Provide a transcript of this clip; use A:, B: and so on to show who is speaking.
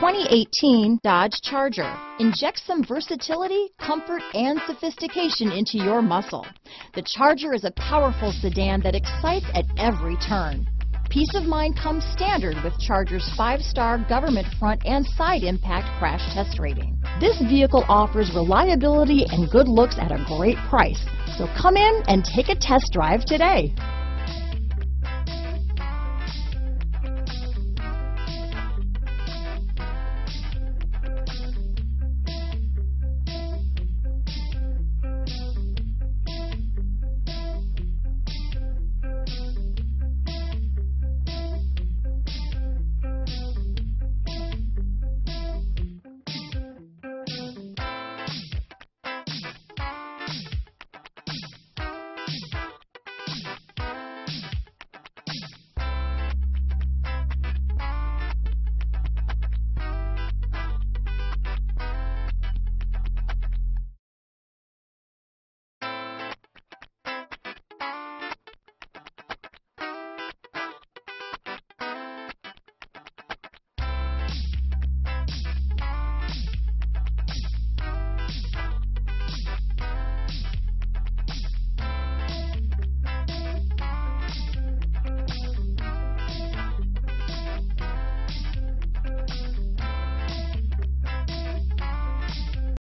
A: 2018 Dodge Charger. Inject some versatility, comfort, and sophistication into your muscle. The Charger is a powerful sedan that excites at every turn. Peace of mind comes standard with Charger's 5-star government front and side impact crash test rating. This vehicle offers reliability and good looks at a great price. So come in and take a test drive today.